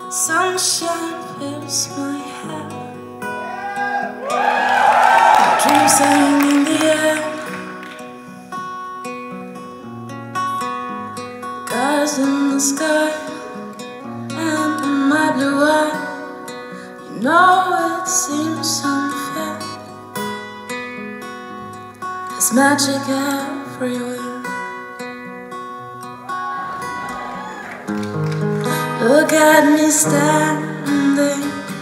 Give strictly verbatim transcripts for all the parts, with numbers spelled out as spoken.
Sunshine fills my head. Dreams hang in the air. Stars in the sky and in my blue eye. You know it seems unfair. There's magic everywhere. Look at me standing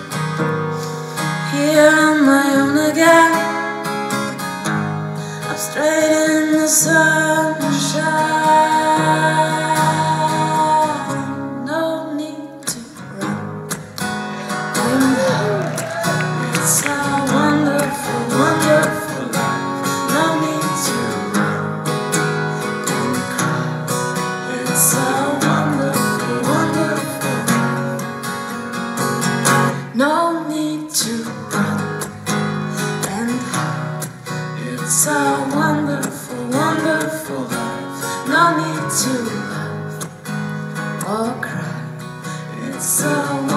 here on my own again. I'm straight in the sunshine. No need to run. It's a wonderful, wonderful life. No need to run and cry. It's a wonderful, wonderful life. No need to run and hide. It's a wonderful, wonderful life. No need to laugh or cry. It's a